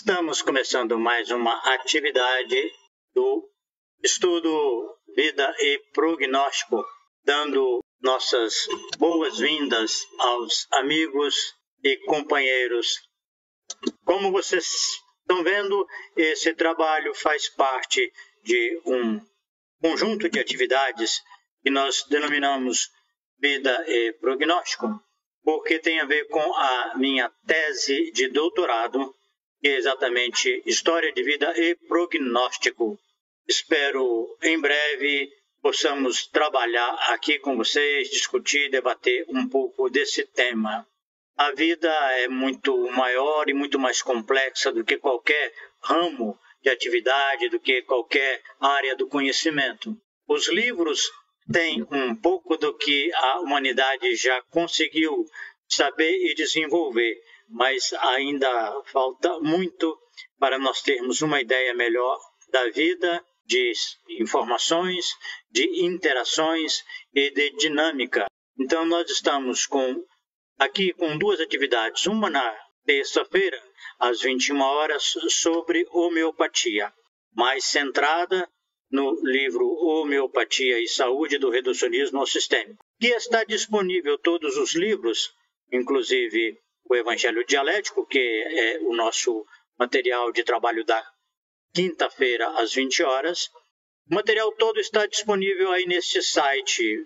Estamos começando mais uma atividade do estudo Vida e Prognóstico, dando nossas boas-vindas aos amigos e companheiros. Como vocês estão vendo, esse trabalho faz parte de um conjunto de atividades que nós denominamos Vida e Prognóstico, porque tem a ver com a minha tese de doutorado, que é exatamente História de Vida e Prognóstico. Espero em breve possamos trabalhar aqui com vocês, discutir, debater um pouco desse tema. A vida é muito maior e muito mais complexa do que qualquer ramo de atividade, do que qualquer área do conhecimento. Os livros têm um pouco do que a humanidade já conseguiu saber e desenvolver, mas ainda falta muito para nós termos uma ideia melhor da vida, de informações, de interações e de dinâmica. Então nós estamos aqui com duas atividades, uma na terça-feira, às 21 horas, sobre homeopatia, mais centrada no livro Homeopatia e Saúde do Reducionismo ao Sistêmico, que está disponível todos os livros, inclusive o Evangelho Dialético, que é o nosso material de trabalho da quinta-feira às 20 horas. O material todo está disponível aí nesse site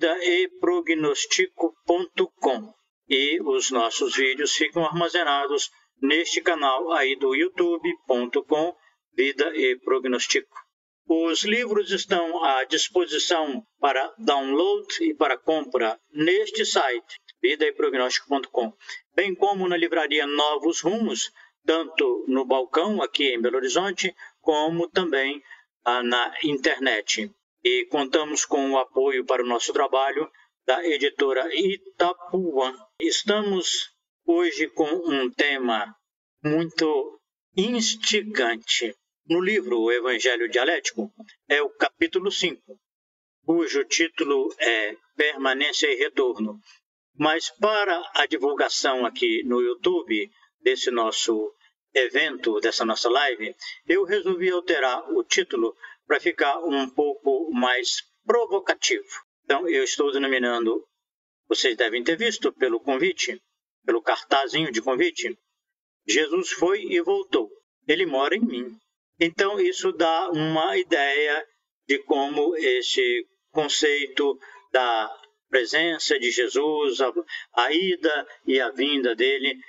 vidaeprognostico.com e os nossos vídeos ficam armazenados neste canal aí do youtube.com Vida e Prognostico. Os livros estão à disposição para download e para compra neste site, vidaeprognostico.com, bem como na livraria Novos Rumos, tanto no balcão aqui em Belo Horizonte, como também na internet. E contamos com o apoio para o nosso trabalho da editora Itapuã. Estamos hoje com um tema muito instigante. No livro O Evangelho Dialético, é o capítulo 5, cujo título é Permanência e Retorno. Mas para a divulgação aqui no YouTube desse nosso evento, dessa nossa live, eu resolvi alterar o título para ficar um pouco mais provocativo. Então, eu estou denominando, vocês devem ter visto pelo convite, pelo cartazinho de convite, Jesus foi e voltou. Ele mora em mim. Então, isso dá uma ideia de como esse conceito da presença de Jesus, a ida e a vinda dele,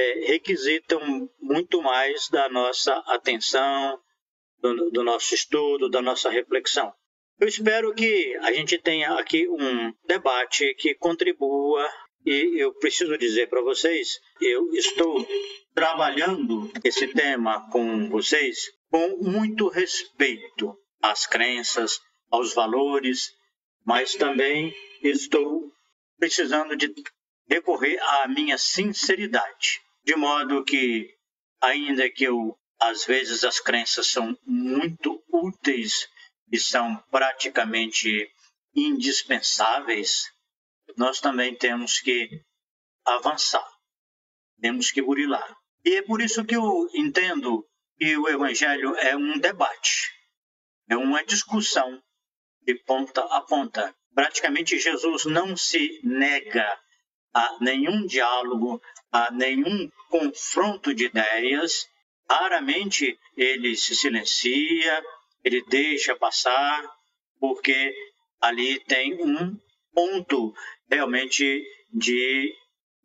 requisitam muito mais da nossa atenção, do nosso estudo, da nossa reflexão. Eu espero que a gente tenha aqui um debate que contribua, e eu preciso dizer para vocês, eu estou trabalhando esse tema com vocês com muito respeito às crenças, aos valores, mas também estou precisando de recorrer à minha sinceridade, de modo que, ainda que às vezes as crenças são muito úteis e são praticamente indispensáveis, nós também temos que avançar, temos que burilar. E é por isso que eu entendo que o Evangelho é um debate, é uma discussão de ponta a ponta. Praticamente Jesus não se nega a nenhum diálogo, a nenhum confronto de ideias. Raramente ele se silencia, ele deixa passar, porque ali tem um ponto realmente de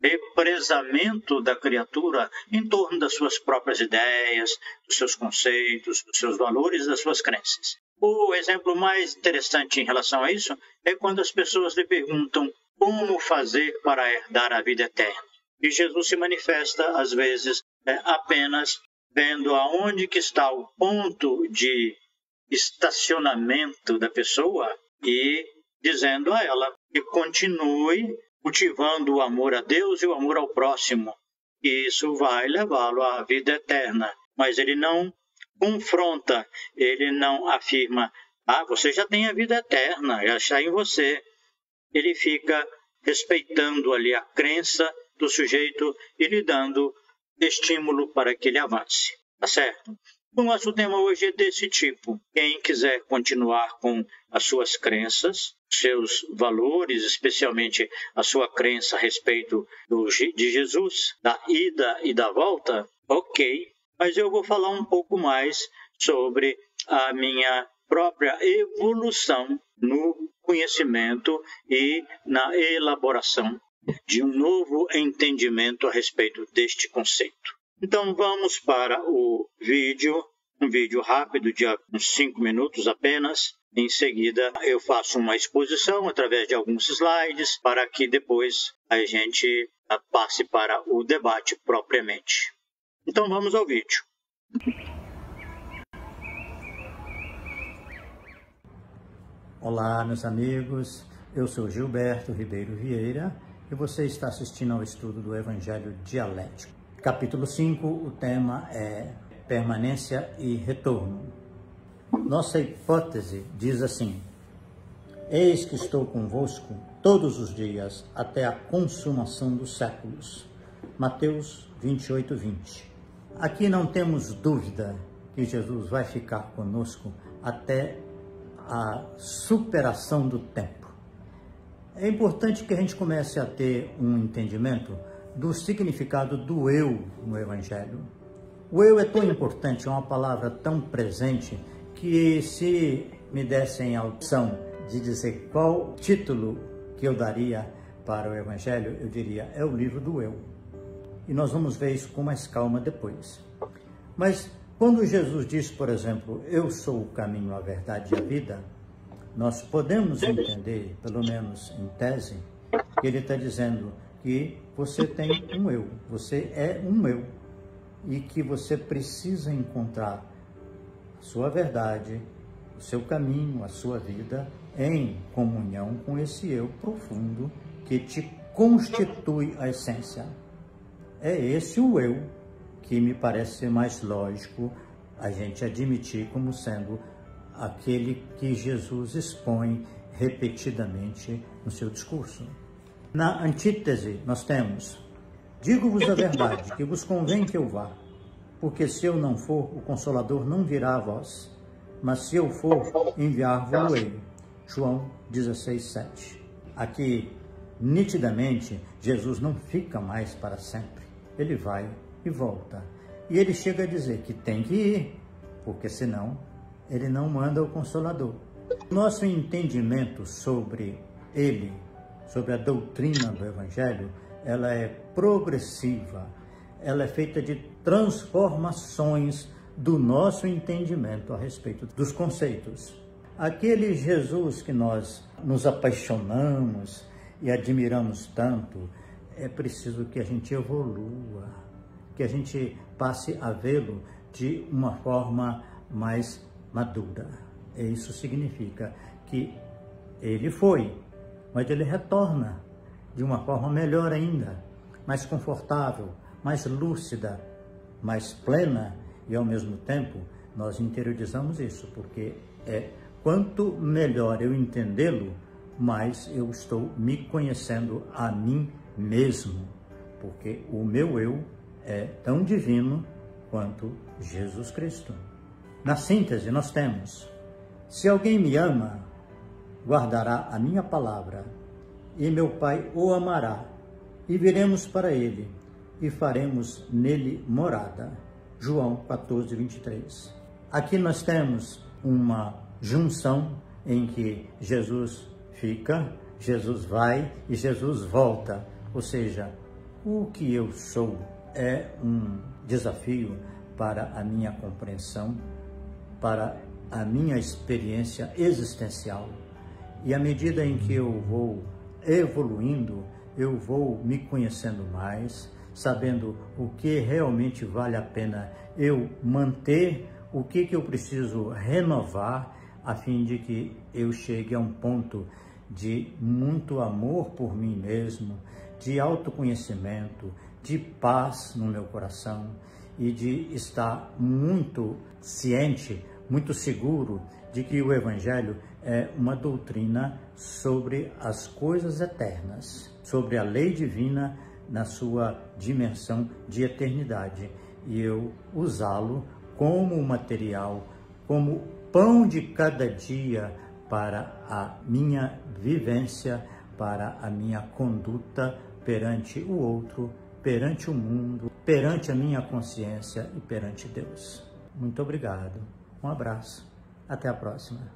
represamento da criatura em torno das suas próprias ideias, dos seus conceitos, dos seus valores, das suas crenças. O exemplo mais interessante em relação a isso é quando as pessoas lhe perguntam como fazer para herdar a vida eterna. E Jesus se manifesta, às vezes, apenas vendo aonde que está o ponto de estacionamento da pessoa e dizendo a ela que continue cultivando o amor a Deus e o amor ao próximo. E isso vai levá-lo à vida eterna. Mas ele não confronta, ele não afirma, você já tem a vida eterna, já está em você. Ele fica respeitando ali a crença do sujeito e lhe dando estímulo para que ele avance. tá certo? O nosso tema hoje é desse tipo. Quem quiser continuar com as suas crenças, seus valores, especialmente a sua crença a respeito de Jesus, da ida e da volta, ok. Mas eu vou falar um pouco mais sobre a minha própria evolução no conhecimento e na elaboração de um novo entendimento a respeito deste conceito. Então vamos para o vídeo, um vídeo rápido de uns 5 minutos apenas. Em seguida eu faço uma exposição através de alguns slides para que depois a gente passe para o debate propriamente. Então vamos ao vídeo. Olá, meus amigos. Eu sou Gilberto Ribeiro Vieira e você está assistindo ao estudo do Evangelho Dialético. Capítulo 5, o tema é permanência e retorno. Nossa hipótese diz assim: eis que estou convosco todos os dias até a consumação dos séculos. Mateus 28, 20. Aqui não temos dúvida que Jesus vai ficar conosco até a superação do tempo. É importante que a gente comece a ter um entendimento do significado do eu no Evangelho. O eu é tão importante, é uma palavra tão presente, que se me dessem a opção de dizer qual título que eu daria para o Evangelho, eu diria, é o livro do eu. E nós vamos ver isso com mais calma depois. Mas quando Jesus diz, por exemplo, eu sou o caminho, a verdade e a vida, nós podemos entender, pelo menos em tese, que ele está dizendo que você tem um eu, você é um eu, e que você precisa encontrar a sua verdade, o seu caminho, a sua vida, em comunhão com esse eu profundo que te constitui a essência. É esse o eu que me parece ser mais lógico a gente admitir como sendo aquele que Jesus expõe repetidamente no seu discurso. Na antítese, nós temos: digo-vos a verdade, que vos convém que eu vá, porque se eu não for, o Consolador não virá a vós, mas se eu for, enviar-vos-ei. João 16, 7. Aqui, nitidamente, Jesus não fica mais para sempre. Ele vai e volta. E ele chega a dizer que tem que ir, porque senão ele não manda o Consolador. Nosso entendimento sobre ele, sobre a doutrina do Evangelho, ela é progressiva, ela é feita de transformações do nosso entendimento a respeito dos conceitos. Aquele Jesus que nós nos apaixonamos e admiramos tanto, é preciso que a gente evolua, que a gente passe a vê-lo de uma forma mais madura. E isso significa que ele foi, mas ele retorna de uma forma melhor ainda, mais confortável, mais lúcida, mais plena, e ao mesmo tempo nós interiorizamos isso, porque quanto melhor eu entendê-lo, mais eu estou me conhecendo a mim mesmo, porque o meu eu é tão divino quanto Jesus Cristo. Na síntese, nós temos: se alguém me ama, guardará a minha palavra, e meu Pai o amará, e viremos para ele, e faremos nele morada. João 14, 23. Aqui nós temos uma junção em que Jesus fica, Jesus vai e Jesus volta. Ou seja, o que eu sou é um desafio para a minha compreensão, para a minha experiência existencial. E à medida em que eu vou evoluindo, eu vou me conhecendo mais, sabendo o que realmente vale a pena eu manter, o que eu preciso renovar, a fim de que eu chegue a um ponto de muito amor por mim mesmo, de autoconhecimento, de paz no meu coração e de estar muito ciente, muito seguro de que o Evangelho é uma doutrina sobre as coisas eternas, sobre a lei divina na sua dimensão de eternidade. e eu usá-lo como material, como pão de cada dia para a minha vivência, para a minha conduta perante o outro, perante o mundo, perante a minha consciência e perante Deus. Muito obrigado. Um abraço. Até a próxima.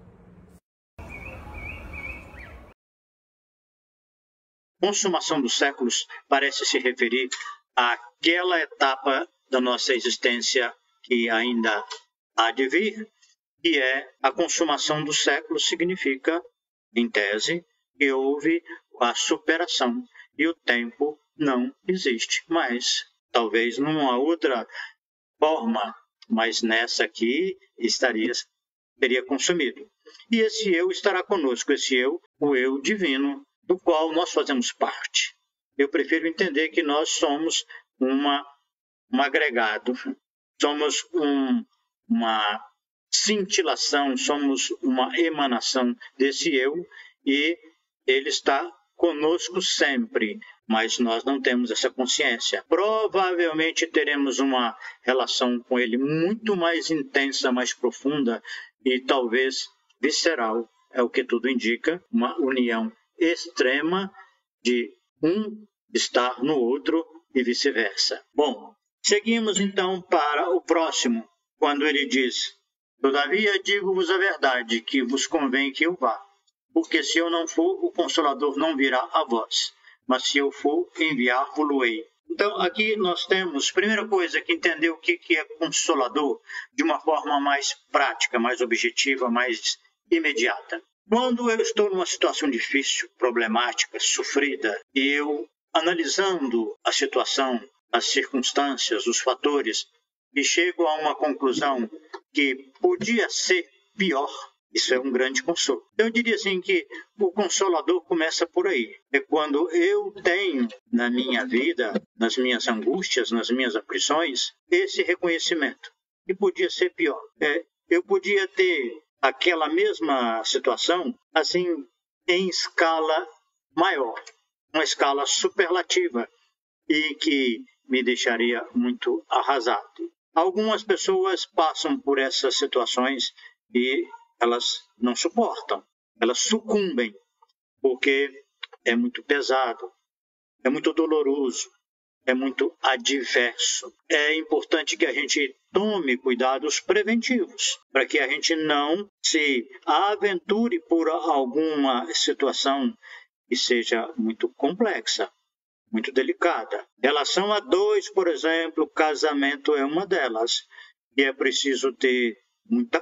Consumação dos séculos parece se referir àquela etapa da nossa existência que ainda há de vir, que é a consumação dos séculos, significa, em tese, que houve a superação e o tempo não existe mais. Talvez numa outra forma, mas nessa aqui teria consumido. E esse eu estará conosco, esse eu, o eu divino, do qual nós fazemos parte. Eu prefiro entender que nós somos um agregado, somos uma cintilação, somos uma emanação desse eu, e ele está conosco sempre, mas nós não temos essa consciência. Provavelmente teremos uma relação com ele muito mais intensa, mais profunda e talvez visceral, é o que tudo indica, uma união extrema de um estar no outro e vice-versa. Bom, seguimos então para o próximo, quando ele diz: todavia digo-vos a verdade, que vos convém que eu vá, porque se eu não for, o Consolador não virá a vós, mas se eu for, enviar-vos-ei. Então, aqui nós temos, primeira coisa, que entender o que é Consolador de uma forma mais prática, mais objetiva, mais imediata. Quando eu estou numa situação difícil, problemática, sofrida, e eu, analisando a situação, as circunstâncias, os fatores, e chego a uma conclusão que podia ser pior, isso é um grande consolo. Eu diria assim que o Consolador começa por aí. É quando eu tenho na minha vida, nas minhas angústias, nas minhas aflições, esse reconhecimento. E podia ser pior. Eu podia ter aquela mesma situação, assim, em escala maior, uma escala superlativa, e que me deixaria muito arrasado. Algumas pessoas passam por essas situações e elas não suportam, elas sucumbem, porque é muito pesado, é muito doloroso, é muito adverso. É importante que a gente tome cuidados preventivos, para que a gente não se aventure por alguma situação que seja muito complexa, muito delicada. Relação a dois, por exemplo, casamento é uma delas, e é preciso ter muita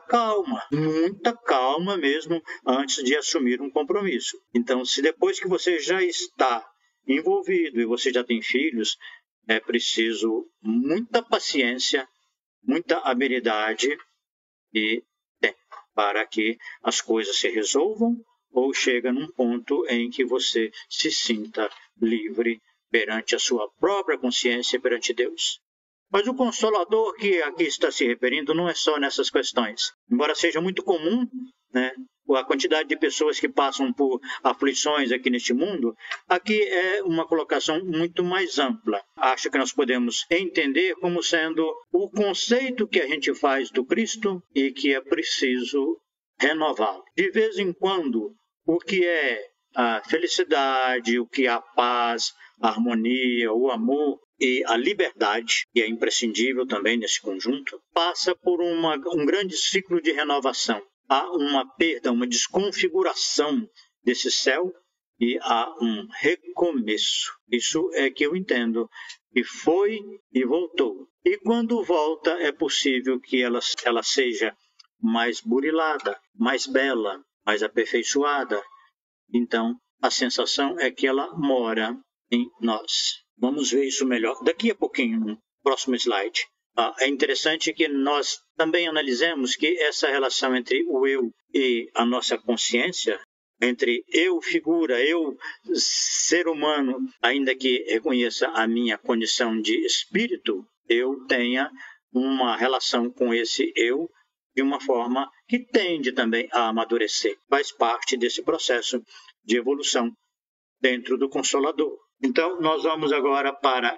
calma mesmo, antes de assumir um compromisso. Então, se depois que você já está envolvido e você já tem filhos, é preciso muita paciência, muita habilidade e tempo para que as coisas se resolvam ou chegue num ponto em que você se sinta livre perante a sua própria consciência e perante Deus. Mas o Consolador que aqui está se referindo não é só nessas questões. Embora seja muito comum, a quantidade de pessoas que passam por aflições aqui neste mundo, aqui é uma colocação muito mais ampla. Acho que nós podemos entender como sendo o conceito que a gente faz do Cristo e que é preciso renová-lo. De vez em quando, o que é a felicidade, o que é a paz, a harmonia, o amor e a liberdade, que é imprescindível também nesse conjunto, passa por um grande ciclo de renovação. Há uma perda, uma desconfiguração desse céu e há um recomeço. Isso é que eu entendo, que foi e voltou. E quando volta, é possível que ela seja mais burilada, mais bela, mais aperfeiçoada. Então, a sensação é que ela mora em nós. Vamos ver isso melhor daqui a pouquinho, no próximo slide. É interessante que nós também analisemos que essa relação entre o eu e a nossa consciência, entre eu figura, eu ser humano, ainda que reconheça a minha condição de espírito, eu tenha uma relação com esse eu de uma forma que tende também a amadurecer. Faz parte desse processo de evolução dentro do Consolador. Então, nós vamos agora para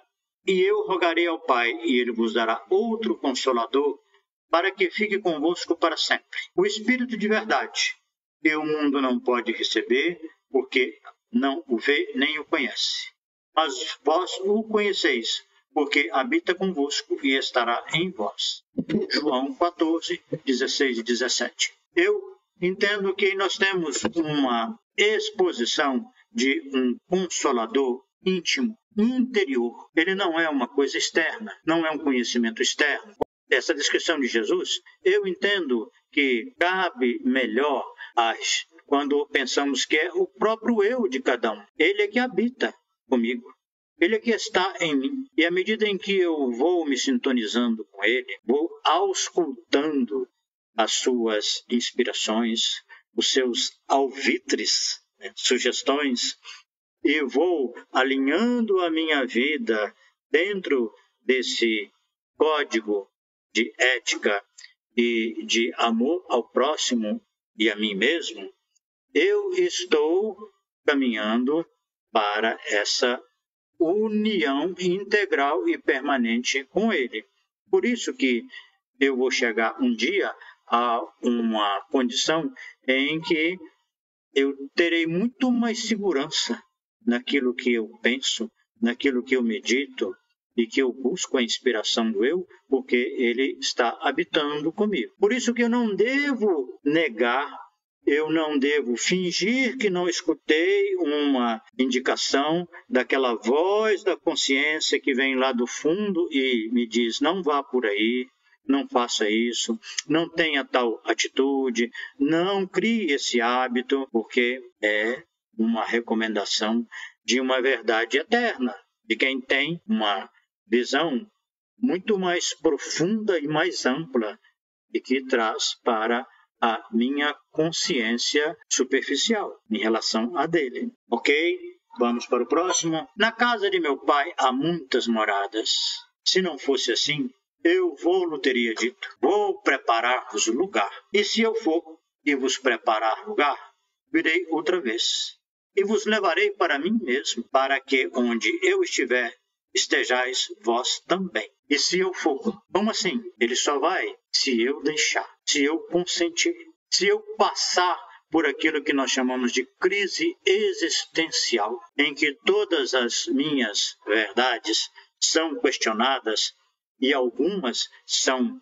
E eu rogarei ao Pai, e ele vos dará outro Consolador, para que fique convosco para sempre. O Espírito de verdade, que o mundo não pode receber, porque não o vê nem o conhece. Mas vós o conheceis, porque habita convosco e estará em vós. João 14, 16 e 17. Eu entendo que nós temos uma exposição de um Consolador íntimo, interior. Ele não é uma coisa externa, não é um conhecimento externo. Essa descrição de Jesus, eu entendo que cabe melhor quando pensamos que é o próprio eu de cada um. Ele é que habita comigo. Ele é que está em mim. E à medida em que eu vou me sintonizando com ele, vou auscultando as suas inspirações, os seus alvitres, sugestões, e vou alinhando a minha vida dentro desse código de ética e de amor ao próximo e a mim mesmo, eu estou caminhando para essa união integral e permanente com Ele. Por isso que eu vou chegar um dia a uma condição em que eu terei muito mais segurança naquilo que eu penso, naquilo que eu medito, e que eu busco a inspiração do eu, porque ele está habitando comigo. Por isso que eu não devo negar, eu não devo fingir que não escutei uma indicação daquela voz da consciência que vem lá do fundo e me diz, não vá por aí, não faça isso, não tenha tal atitude, não crie esse hábito, porque é uma recomendação de uma verdade eterna, de quem tem uma visão muito mais profunda e mais ampla e que traz para a minha consciência superficial em relação a dele. Ok? Vamos para o próximo. Na casa de meu pai há muitas moradas. Se não fosse assim, eu vou-lhe teria dito, vou preparar-vos lugar. E se eu for e vos preparar lugar, virei outra vez. E vos levarei para mim mesmo, para que onde eu estiver, estejais vós também. E se eu for, como assim? Ele só vai se eu deixar, se eu consentir, se eu passar por aquilo que nós chamamos de crise existencial, em que todas as minhas verdades são questionadas e algumas são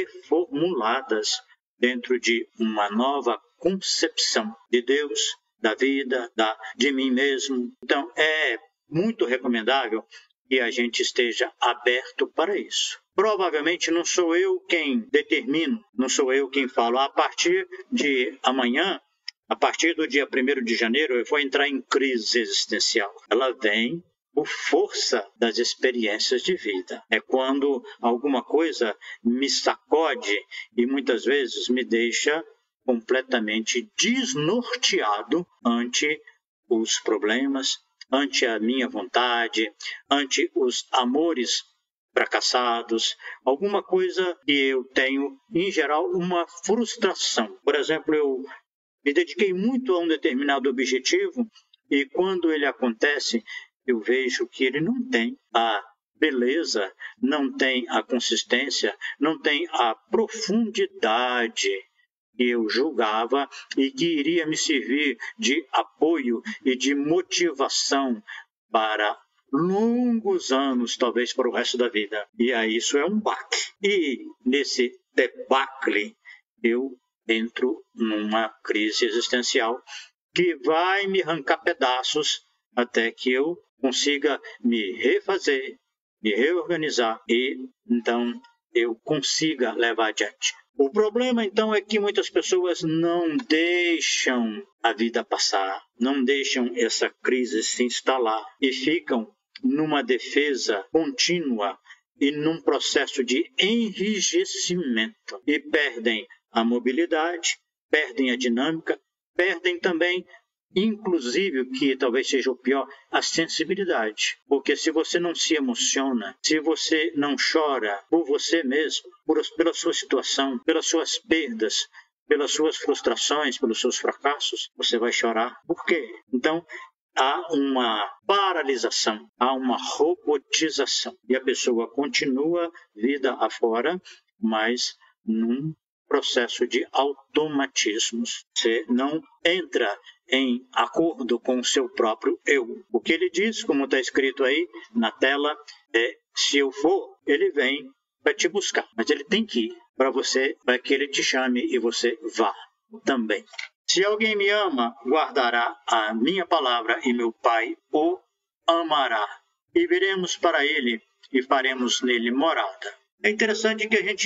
reformuladas dentro de uma nova concepção de Deus, da vida, de mim mesmo. Então, é muito recomendável que a gente esteja aberto para isso. Provavelmente não sou eu quem determino, não sou eu quem falo. A partir de amanhã, a partir do dia 1º de janeiro, eu vou entrar em crise existencial. Ela vem por força das experiências de vida. É quando alguma coisa me sacode e muitas vezes me deixa completamente desnorteado ante os problemas, ante a minha vontade, ante os amores fracassados, alguma coisa que eu tenho, em geral, uma frustração. Por exemplo, eu me dediquei muito a um determinado objetivo e quando ele acontece, eu vejo que ele não tem a beleza, não tem a consistência, não tem a profundidade que eu julgava e que iria me servir de apoio e de motivação para longos anos, talvez para o resto da vida. E aí isso é um baque. E nesse debacle eu entro numa crise existencial que vai me arrancar pedaços até que eu consiga me refazer, me reorganizar e então eu consiga levar adiante. O problema, então, é que muitas pessoas não deixam a vida passar, não deixam essa crise se instalar e ficam numa defesa contínua e num processo de enrijecimento e perdem a mobilidade, perdem a dinâmica, perdem também, inclusive, o que talvez seja o pior, a sensibilidade. Porque se você não se emociona, se você não chora por você mesmo, pela sua situação, pelas suas perdas, pelas suas frustrações, pelos seus fracassos, você vai chorar. Por quê? Então, há uma paralisação, há uma robotização. E a pessoa continua vida afora, mas num processo de automatismos. Você não entra em acordo com o seu próprio eu. O que ele diz, como está escrito aí na tela, é: se eu for, ele vem para te buscar. Mas ele tem que ir para que ele te chame e você vá também. Se alguém me ama, guardará a minha palavra e meu Pai o amará. E viremos para ele e faremos nele morada. É interessante que a gente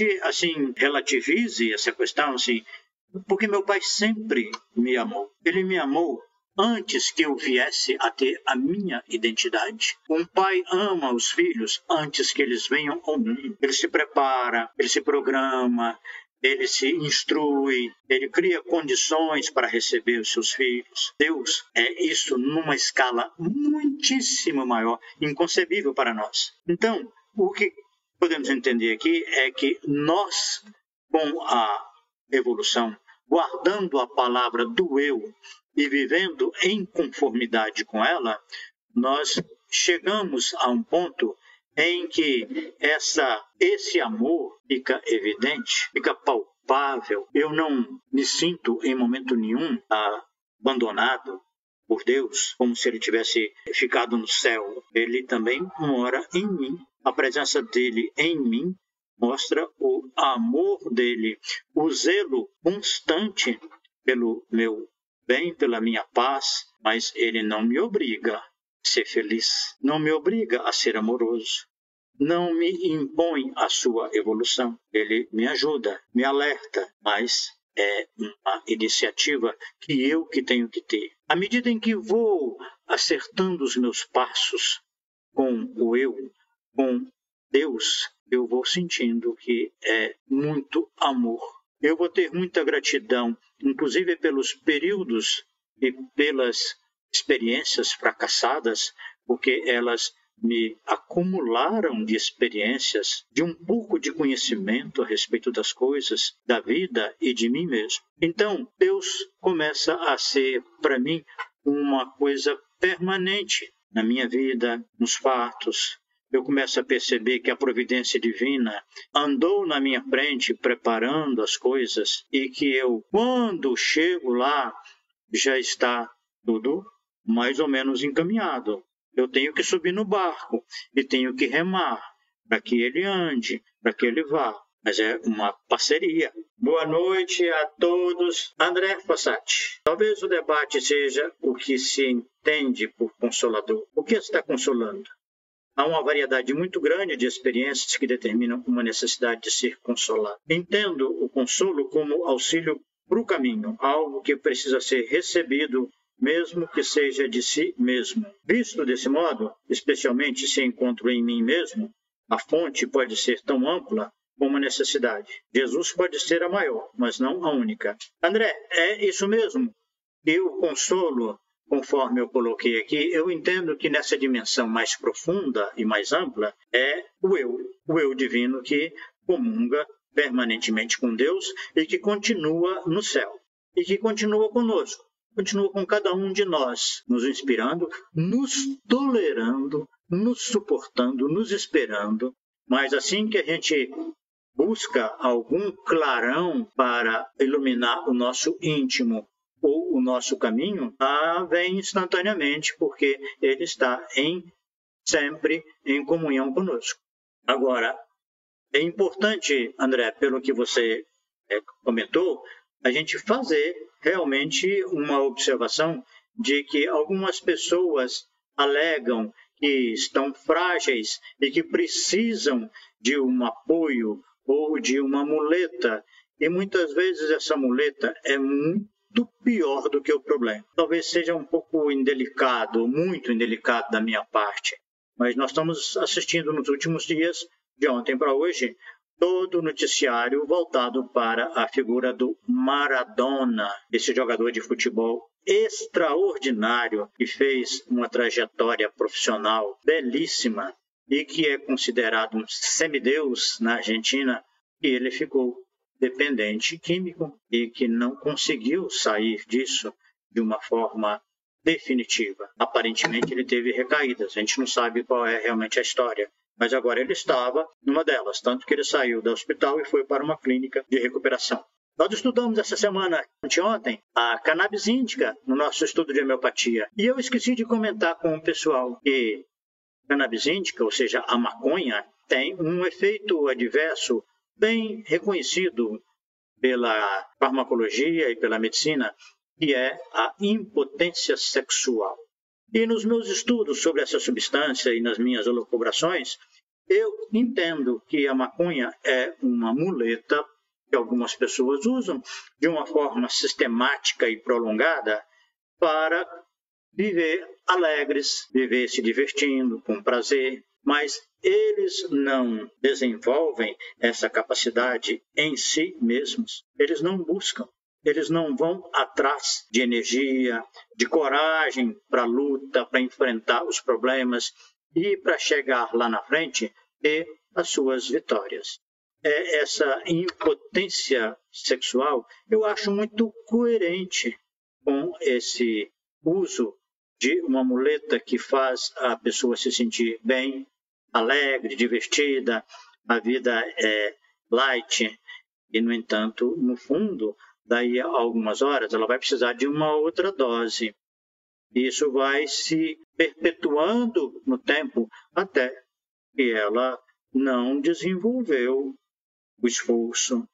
relativize essa questão, porque meu pai sempre me amou. Ele me amou antes que eu viesse a ter a minha identidade. Um pai ama os filhos antes que eles venham ao mundo. Ele se prepara, ele se programa, ele se instrui, ele cria condições para receber os seus filhos. Deus é isso numa escala muitíssimo maior, inconcebível para nós. Então, o que podemos entender aqui é que nós, com a evolução, guardando a palavra do eu e vivendo em conformidade com ela, nós chegamos a um ponto em que esse amor fica evidente, fica palpável. Eu não me sinto em momento nenhum abandonado por Deus, como se ele tivesse ficado no céu. Ele também mora em mim. A presença dele em mim mostra o amor dele, o zelo constante pelo meu bem, pela minha paz, mas ele não me obriga a ser feliz, não me obriga a ser amoroso, não me impõe a sua evolução. Ele me ajuda, me alerta, mas é uma iniciativa que tenho que ter. À medida em que vou acertando os meus passos com o eu, com Deus, eu vou sentindo que é muito amor. Eu vou ter muita gratidão, inclusive pelos períodos e pelas experiências fracassadas, porque elas me acumularam de experiências, de um pouco de conhecimento a respeito das coisas, da vida e de mim mesmo. Então, Deus começa a ser, para mim, uma coisa permanente na minha vida, nos fatos. Eu começo a perceber que a providência divina andou na minha frente preparando as coisas e que eu, quando chego lá, já está tudo mais ou menos encaminhado. Eu tenho que subir no barco e tenho que remar para que ele ande, para que ele vá. Mas é uma parceria. Boa noite a todos. André Fossati. Talvez o debate seja o que se entende por consolador. O que está consolando? Há uma variedade muito grande de experiências que determinam uma necessidade de ser consolado. Entendo o consolo como auxílio para o caminho, algo que precisa ser recebido, mesmo que seja de si mesmo. Visto desse modo, especialmente se encontro em mim mesmo, a fonte pode ser tão ampla como a necessidade. Jesus pode ser a maior, mas não a única. André, é isso mesmo? E o consolo, conforme eu coloquei aqui, eu entendo que nessa dimensão mais profunda e mais ampla é o eu divino que comunga permanentemente com Deus e que continua no céu e que continua conosco, continua com cada um de nós, nos inspirando, nos tolerando, nos suportando, nos esperando. Mas assim que a gente busca algum clarão para iluminar o nosso íntimo ou o nosso caminho, vem instantaneamente, porque ele está sempre em comunhão conosco. Agora, é importante, André, pelo que você comentou, a gente fazer realmente uma observação de que algumas pessoas alegam que estão frágeis e que precisam de um apoio ou de uma muleta, e muitas vezes essa muleta é muito pior do que o problema. Talvez seja um pouco indelicado, muito indelicado da minha parte, mas nós estamos assistindo nos últimos dias, de ontem para hoje, todo o noticiário voltado para a figura do Maradona, esse jogador de futebol extraordinário que fez uma trajetória profissional belíssima e que é considerado um semideus na Argentina, e ele ficou dependente químico e que não conseguiu sair disso de uma forma definitiva. Aparentemente ele teve recaídas, a gente não sabe qual é realmente a história. Mas agora ele estava numa delas, tanto que ele saiu do hospital e foi para uma clínica de recuperação. Nós estudamos essa semana, anteontem, a cannabis índica no nosso estudo de homeopatia. E eu esqueci de comentar com o pessoal que cannabis índica, ou seja, a maconha, tem um efeito adverso bem reconhecido pela farmacologia e pela medicina, que é a impotência sexual. E nos meus estudos sobre essa substância e nas minhas elucubrações, eu entendo que a maconha é uma muleta que algumas pessoas usam de uma forma sistemática e prolongada para viver alegres, viver se divertindo, com prazer, mas eles não desenvolvem essa capacidade em si mesmos, eles não buscam. Eles não vão atrás de energia, de coragem para a luta, para enfrentar os problemas e para chegar lá na frente ter as suas vitórias. Essa impotência sexual eu acho muito coerente com esse uso de uma muleta que faz a pessoa se sentir bem, alegre, divertida, a vida é light e, no entanto, no fundo, daí a algumas horas, ela vai precisar de uma outra dose. Isso vai se perpetuando no tempo até que ela não desenvolveu o esforço,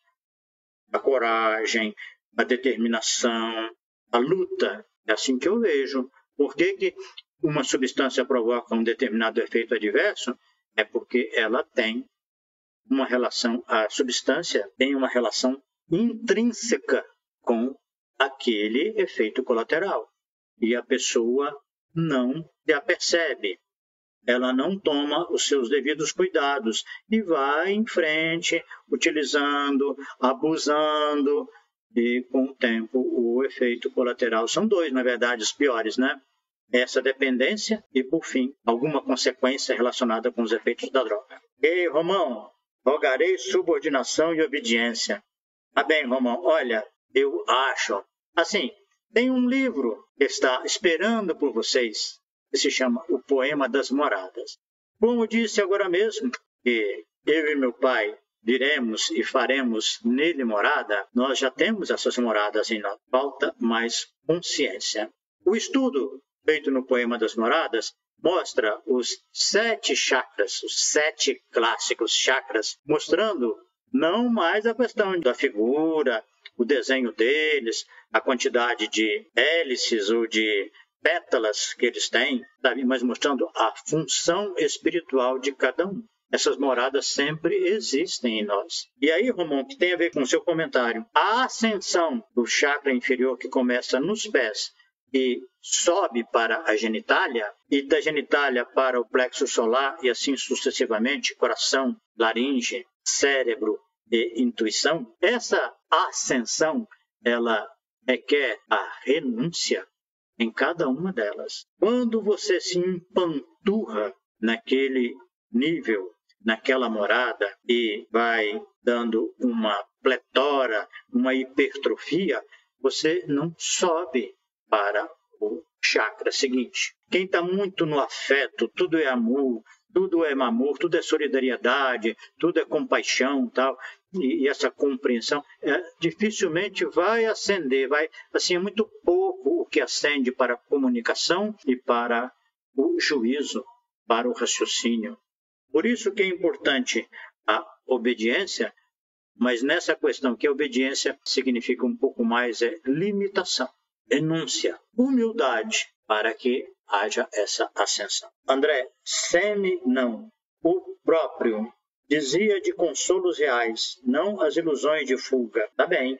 a coragem, a determinação, a luta. É assim que eu vejo. Por que uma substância provoca um determinado efeito adverso? É porque ela tem uma relação, a substância tem uma relação intrínseca com aquele efeito colateral. E a pessoa não a percebe. Ela não toma os seus devidos cuidados e vai em frente, utilizando, abusando, e com o tempo o efeito colateral são dois, na verdade, os piores, né? Essa dependência e, por fim, alguma consequência relacionada com os efeitos da droga. Ei, Romão, rogarei subordinação e obediência. Tá bem, Romão, olha, eu acho, assim, tem um livro que está esperando por vocês, que se chama O Poema das Moradas. Como disse agora mesmo, que eu e meu pai viremos e faremos nele morada, nós já temos essas moradas em nós. Falta mais consciência. O estudo feito no Poema das Moradas mostra os 7 chakras, os 7 clássicos chakras, mostrando não mais a questão da figura, o desenho deles, a quantidade de hélices ou de pétalas que eles têm, sabe? Mas mostrando a função espiritual de cada um. Essas moradas sempre existem em nós. E aí, Romão, que tem a ver com o seu comentário, a ascensão do chakra inferior que começa nos pés e sobe para a genitália, e da genitália para o plexo solar, e assim sucessivamente, coração, laringe, cérebro e intuição, essa ascensão, ela requer a renúncia em cada uma delas. Quando você se empanturra naquele nível, naquela morada, e vai dando uma pletora, uma hipertrofia, você não sobe para o chakra seguinte. Quem está muito no afeto, tudo é amor, tudo é solidariedade, tudo é compaixão, tal, e essa compreensão dificilmente vai ascender, assim, é muito pouco o que ascende para a comunicação e para o juízo, para o raciocínio. Por isso que é importante a obediência, mas nessa questão que a obediência significa um pouco mais limitação, renúncia, humildade, para que haja essa ascensão. André, seme não, o próprio dizia de consolos reais, não as ilusões de fuga. Tá bem,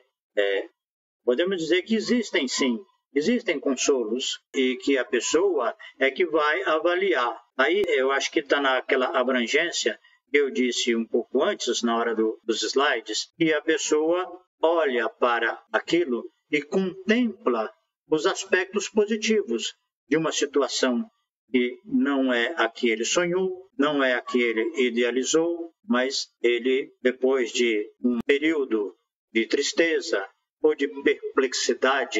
podemos dizer que existem sim, existem consolos e que a pessoa é que vai avaliar. Aí eu acho que está naquela abrangência que eu disse um pouco antes, na hora dos slides, que a pessoa olha para aquilo e contempla os aspectos positivos de uma situação que não é a que ele sonhou, não é a que ele idealizou, mas ele, depois de um período de tristeza ou de perplexidade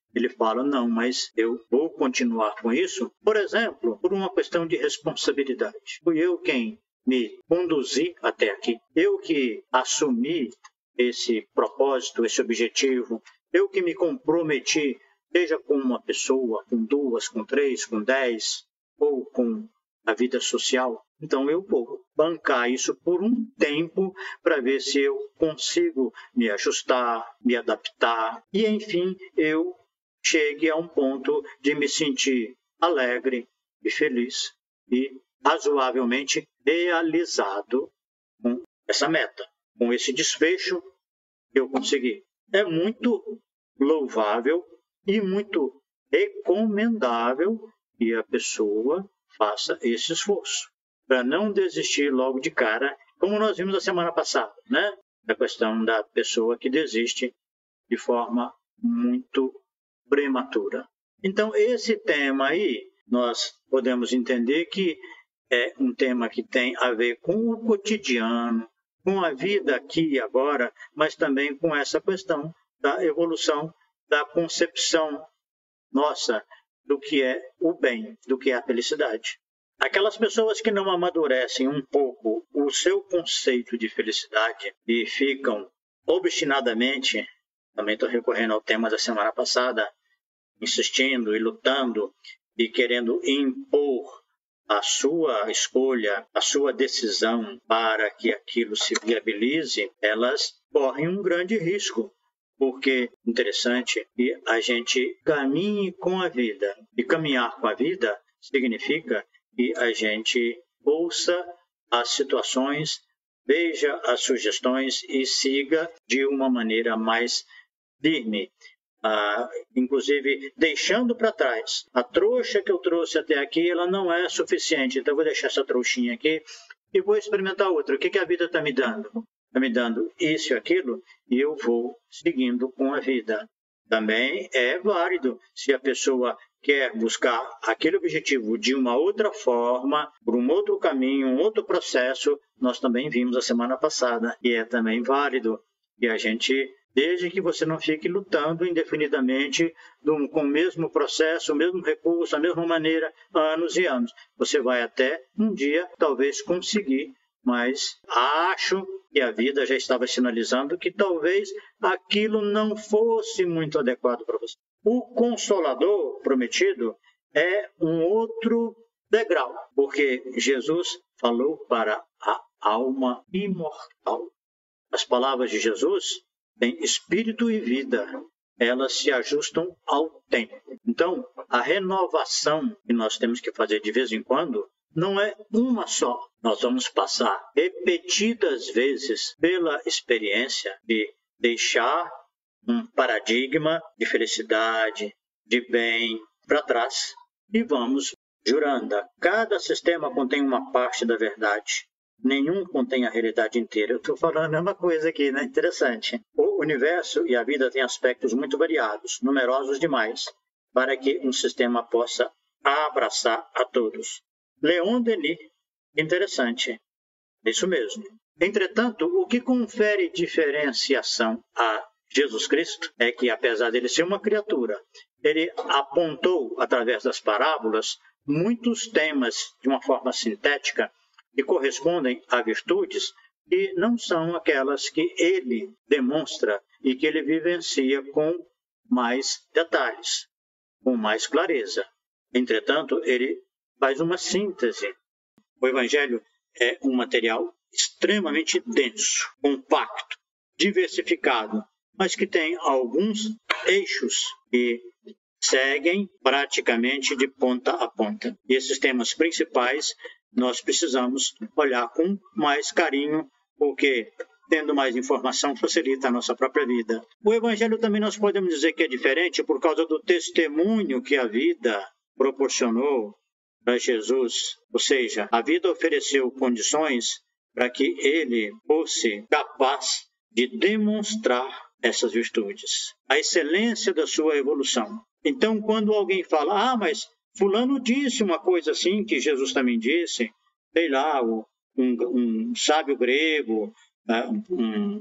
ele fala, não, mas eu vou continuar com isso, por exemplo, por uma questão de responsabilidade. Fui eu quem me conduzi até aqui, eu que assumi esse propósito, esse objetivo, eu que me comprometi, seja com uma pessoa, com 2, com 3, com 10, ou com a vida social. Então eu vou bancar isso por um tempo para ver se eu consigo me ajustar, me adaptar e, enfim, eu chegue a um ponto de me sentir alegre e feliz e razoavelmente realizado com essa meta, com esse desfecho que eu consegui. É muito louvável e muito recomendável que a pessoa faça esse esforço, para não desistir logo de cara, como nós vimos a semana passada, né? A questão da pessoa que desiste de forma muito prematura. Então, esse tema aí, nós podemos entender que é um tema que tem a ver com o cotidiano, com a vida aqui e agora, mas também com essa questão da evolução, da concepção nossa do que é o bem, do que é a felicidade. Aquelas pessoas que não amadurecem um pouco o seu conceito de felicidade e ficam obstinadamente, também estou recorrendo ao tema da semana passada, insistindo e lutando e querendo impor a sua escolha, a sua decisão para que aquilo se viabilize, elas correm um grande risco. Porque é interessante que a gente caminhe com a vida. E caminhar com a vida significa que a gente ouça as situações, veja as sugestões e siga de uma maneira mais firme. Inclusive, deixando para trás. A trouxa que eu trouxe até aqui, ela não é suficiente. Então, eu vou deixar essa trouxinha aqui e vou experimentar outra. O que a vida está me dando? Está me dando isso e aquilo, e eu vou seguindo com a vida. Também é válido se a pessoa quer buscar aquele objetivo de uma outra forma, por um outro caminho, um outro processo, nós também vimos a semana passada, e é também válido. E a gente, desde que você não fique lutando indefinidamente com o mesmo processo, o mesmo recurso, a mesma maneira, anos e anos. Você vai até um dia, talvez, conseguir, mas acho que a vida já estava sinalizando que talvez aquilo não fosse muito adequado para você. O Consolador prometido é um outro degrau, porque Jesus falou para a alma imortal. As palavras de Jesus têm espírito e vida. Elas se ajustam ao tempo. Então, a renovação que nós temos que fazer de vez em quando não é uma só. Nós vamos passar repetidas vezes pela experiência de deixar um paradigma de felicidade, de bem para trás e vamos jurando. Cada sistema contém uma parte da verdade. Nenhum contém a realidade inteira. Eu estou falando a mesma coisa aqui, né? Interessante. O universo e a vida têm aspectos muito variados, numerosos demais, para que um sistema possa abraçar a todos. Leon Denis, interessante, isso mesmo. Entretanto, o que confere diferenciação a Jesus Cristo é que, apesar dele ser uma criatura, ele apontou, através das parábolas, muitos temas de uma forma sintética que correspondem a virtudes que não são aquelas que ele demonstra e que ele vivencia com mais detalhes, com mais clareza. Entretanto, ele faz uma síntese. O Evangelho é um material extremamente denso, compacto, diversificado, mas que tem alguns eixos que seguem praticamente de ponta a ponta. E esses temas principais nós precisamos olhar com mais carinho, porque tendo mais informação facilita a nossa própria vida. O Evangelho também nós podemos dizer que é diferente por causa do testemunho que a vida proporcionou para Jesus, ou seja, a vida ofereceu condições para que ele fosse capaz de demonstrar essas virtudes, a excelência da sua evolução. Então, quando alguém fala, mas fulano disse uma coisa assim que Jesus também disse, sei lá, um sábio grego, um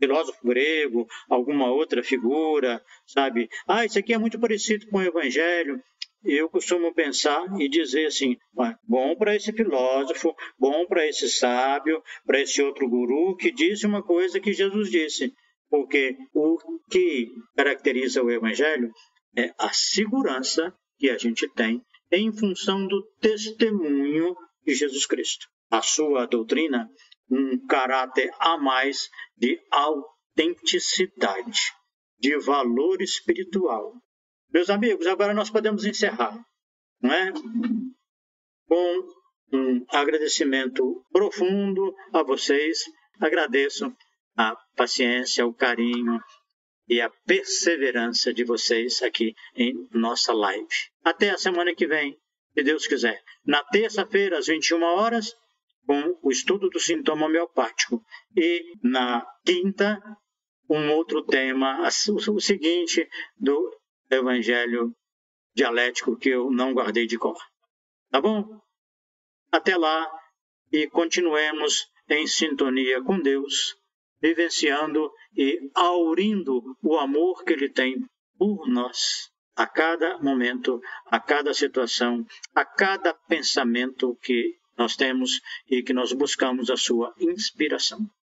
filósofo grego, alguma outra figura, sabe? Ah, isso aqui é muito parecido com o Evangelho. Eu costumo pensar e dizer assim, bom para esse filósofo, bom para esse sábio, para esse outro guru que disse uma coisa que Jesus disse. Porque o que caracteriza o Evangelho é a segurança que a gente tem em função do testemunho de Jesus Cristo. A sua doutrina, um caráter a mais de autenticidade, de valor espiritual. Meus amigos, agora nós podemos encerrar, não é? Com um agradecimento profundo a vocês. Agradeço a paciência, o carinho e a perseverança de vocês aqui em nossa live. Até a semana que vem, se Deus quiser. Na terça-feira, às 21 horas, com o estudo do sintoma homeopático. E na quinta, um outro tema, o seguinte, do Evangelho dialético que eu não guardei de cor. Tá bom? Até lá e continuemos em sintonia com Deus, vivenciando e aurindo o amor que Ele tem por nós, a cada momento, a cada situação, a cada pensamento que nós temos e que nós buscamos a sua inspiração.